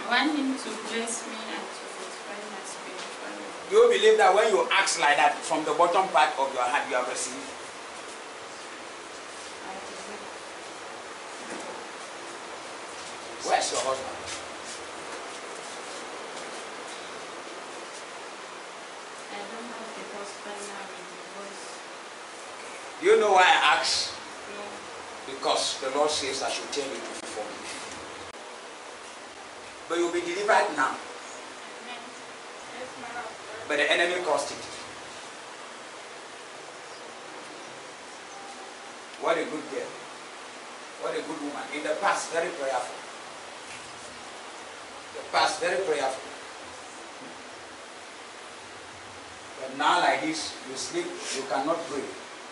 I want him to bless me and to fulfill my spiritual life. Do you believe that when you ask like that, from the bottom part of your heart, you have received? I believe. Where's your husband? I don't have the husband now in divorce. Do you know why I ask? No. Because the Lord says I should tell you to forgive. But you'll be delivered now. Amen. Yes, my husband. But the enemy caused it. What a good girl. What a good woman. In the past, very prayerful. The past, very prayerful. But now like this, you sleep, you cannot pray.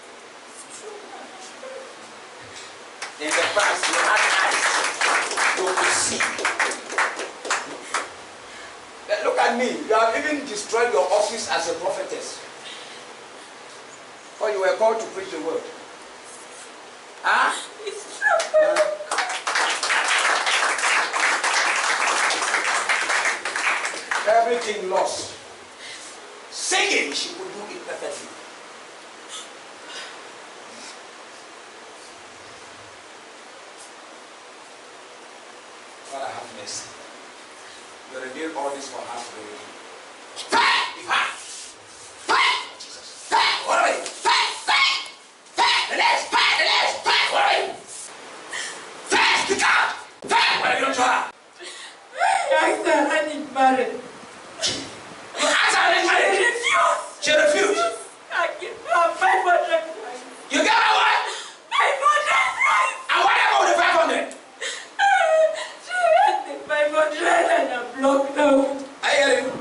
In the past, you had eyes. You could see. But look at me. You have even destroyed your office as a prophetess. Or you were called to preach the word. Huh? It's true. Everything lost. Singing, she would do it perfectly. Father, have mercy. You reveal all this for her to be ready. Give her. Jesus. What are we? The legs. What are we? Pick up. What are you doing to her? I said I need marriage. You asked her to marry. She refused. I give her 500. You gave her what? 500. And what about the 500? She had the 500 and I blocked out. I hear you.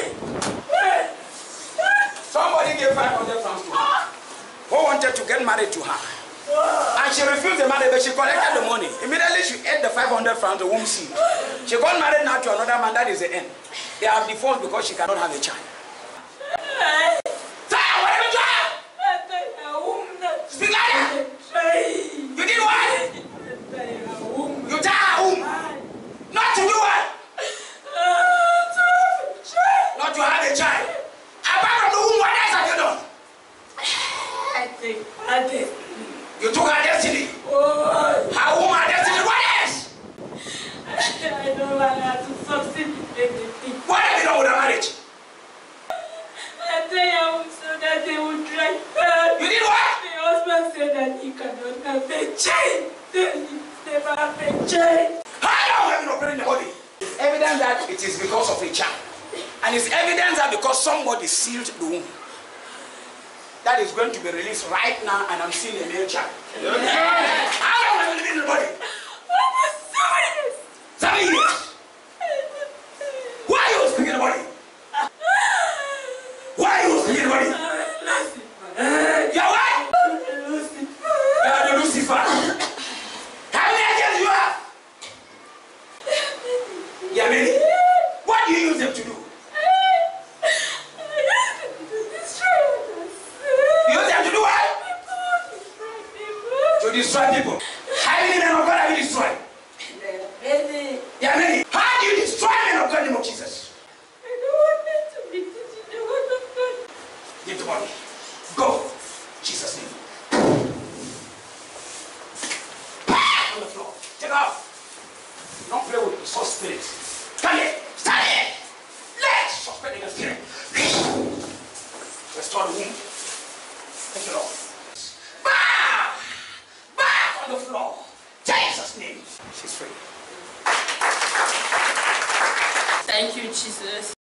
Somebody gave 500 francs to her. Who wanted to get married to her? And she refused the marriage, but she collected the money. Immediately she ate the 500 francs, the womb seed. She got married now to another man. That is the end. They have divorced because she cannot have a child. Speak like that. You did what? You tie her womb. Not to do what? Not to have a child. Apart from the womb, what else have you done? I think. You took her destiny. Her womb, her destiny. What else? I don't want her to succeed in anything. What have you done with the marriage? I tell you so that they will try her. You did what? The husband said that he cannot have a child. He never have a child. How long have you not been in the body? It's evidence that it is because of a child. And it's evidence that because somebody sealed the womb. That is going to be released right now, and I'm seeing a male child. Yes. How long have you been in the body? Almost 7 years. 7 years. Why are you speaking the body? Why are you speaking the body? You are what? You are the Lucifer. How many agents do you have? Yeah, many. What do you use them to do? To destroy people. How many men of God have you destroyed? Many. Yeah, many. How do you destroy men of God in the name of Jesus? I don't want them to be teaching the word of God. Give the body. Go. Jesus' name. On the floor. Take off. Don't play with such spirits. Come here. Stand here. Let's suspend in the spirit. Restore the womb. Take it off. On the floor. Jesus' name. She's free. Thank you, Jesus.